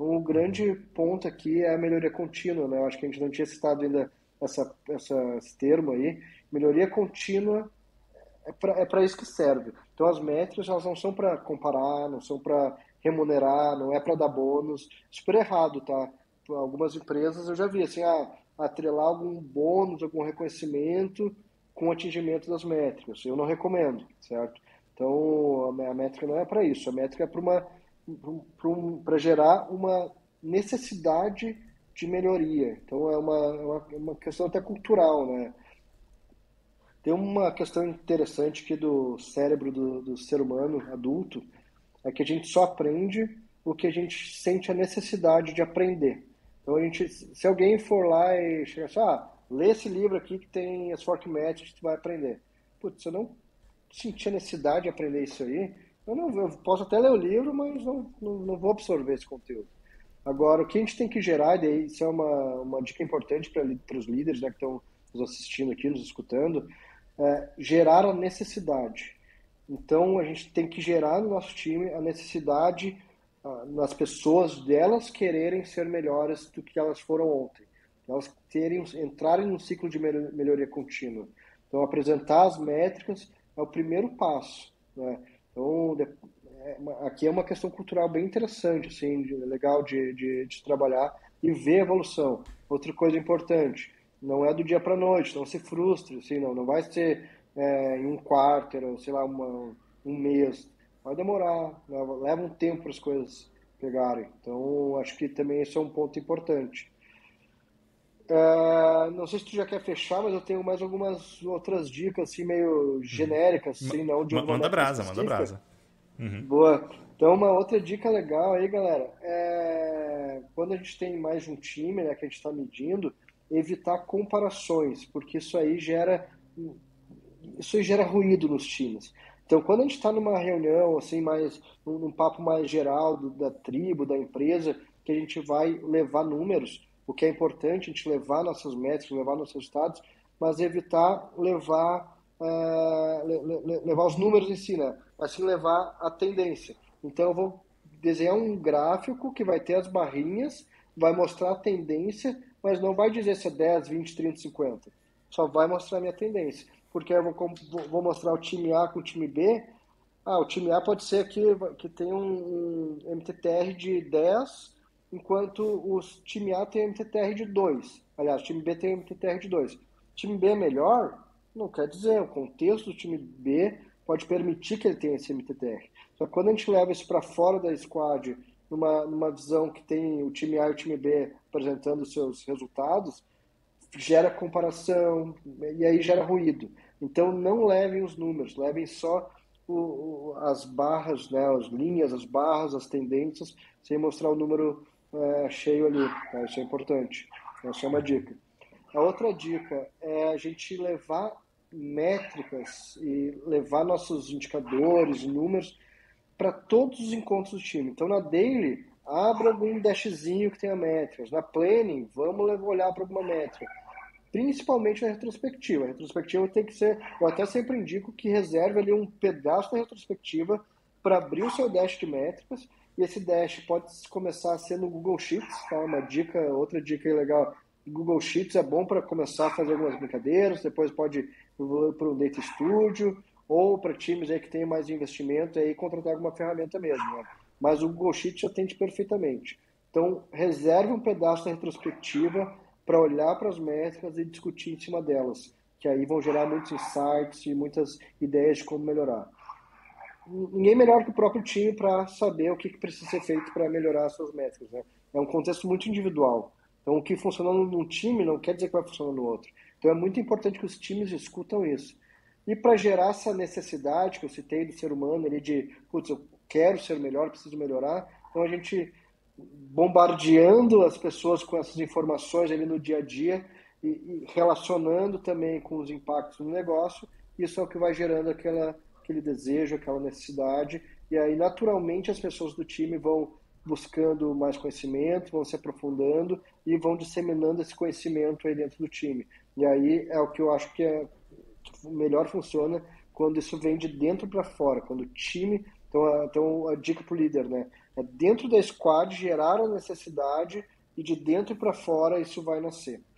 Então, o grande ponto aqui é a melhoria contínua, né? Eu acho que a gente não tinha citado ainda esse termo aí. Melhoria contínua é para isso que serve. Então, as métricas, elas não são para comparar, não são para remunerar, não é para dar bônus. Super errado, tá? Algumas empresas eu já vi, assim, atrelar algum bônus, algum reconhecimento com o atingimento das métricas. Eu não recomendo, certo? Então, a métrica não é para isso. A métrica é para gerar uma necessidade de melhoria. Então, é uma questão até cultural, né? Tem uma questão interessante aqui do cérebro do ser humano adulto, é que a gente só aprende o que a gente sente a necessidade de aprender. Então, se alguém for lá e chegar assim, lê esse livro aqui que tem as fork metrics que tu vai aprender. Putz, se eu não sentir a necessidade de aprender isso aí, eu posso até ler o livro, mas não vou absorver esse conteúdo. Agora, o que a gente tem que gerar, e daí isso é uma dica importante para os líderes, né, que estão nos assistindo aqui, nos escutando, gerar a necessidade. Então, a gente tem que gerar no nosso time a necessidade nas pessoas delas quererem ser melhores do que elas foram ontem. Elas entrarem num ciclo de melhoria contínua. Então, apresentar as métricas é o primeiro passo, né? Então, aqui é uma questão cultural bem interessante, assim, legal de trabalhar e ver a evolução. Outra coisa importante, não é do dia para a noite, não se frustre, assim, não vai ser em um quarto, ou sei lá, um mês. Vai demorar, né? Leva um tempo para as coisas pegarem. Então, acho que também esse é um ponto importante. Não sei se tu já quer fechar, mas eu tenho mais algumas outras dicas, assim, meio genéricas, assim, não de alguma Manda métrica brasa, manda específica. brasa. Uhum. Boa. Então, uma outra dica legal aí, galera, quando a gente tem mais de um time, né, que a gente está medindo, evitar comparações, porque isso aí gera ruído nos times. Então, quando a gente está numa reunião, assim, num papo mais geral da tribo, da empresa, que a gente vai levar números, o que é importante, a gente levar nossas métricas, levar nossos resultados, mas evitar levar os números em si, né? Mas sim levar a tendência. Então, eu vou desenhar um gráfico que vai ter as barrinhas, vai mostrar a tendência, mas não vai dizer se é 10, 20, 30, 50. Só vai mostrar a minha tendência. Porque eu vou mostrar o time A com o time B. O time A pode ser que tem um MTTR de 10, enquanto o time A tem MTTR de 2. Aliás, o time B tem MTTR de 2. O time B é melhor? Não quer dizer. O contexto do time B pode permitir que ele tenha esse MTTR. Só que quando a gente leva isso para fora da squad, numa visão que tem o time A e o time B apresentando os seus resultados, gera comparação e aí gera ruído. Então não levem os números, levem só as barras, né, as linhas, as barras, as tendências, sem mostrar o número cheio ali. Tá? Isso é importante. Essa é uma dica. A outra dica é a gente levar métricas e levar nossos indicadores, números para todos os encontros do time. Então, na daily, abra algum dashzinho que tenha métricas. Na planning, vamos olhar para alguma métrica. Principalmente na retrospectiva. A retrospectiva tem que ser, eu até sempre indico que reserve ali um pedaço da retrospectiva para abrir o seu dash de métricas, e esse dash pode começar a ser no Google Sheets, tá? Outra dica legal, Google Sheets é bom para começar a fazer algumas brincadeiras, depois pode ir para o Data Studio, ou para times aí que tem mais investimento, aí contratar alguma ferramenta mesmo, né? Mas o Google Sheets atende perfeitamente. Então, reserve um pedaço da retrospectiva para olhar para as métricas e discutir em cima delas, que aí vão gerar muitos insights e muitas ideias de como melhorar. Ninguém melhor que o próprio time para saber o que precisa ser feito para melhorar as suas métricas, né? É um contexto muito individual. Então, o que funciona num time não quer dizer que vai funcionar no outro. Então, é muito importante que os times escutam isso. E para gerar essa necessidade que eu citei do ser humano, ali de, putz, eu quero ser melhor, preciso melhorar, então a gente bombardeando as pessoas com essas informações ali no dia a dia e relacionando também com os impactos no negócio, isso é o que vai gerando aquele desejo, aquela necessidade, e aí naturalmente as pessoas do time vão buscando mais conhecimento, vão se aprofundando e vão disseminando esse conhecimento aí dentro do time. E aí é o que eu acho que melhor funciona quando isso vem de dentro para fora, quando o time. Então, a dica para o líder, né? É dentro da squad gerar a necessidade e de dentro para fora isso vai nascer.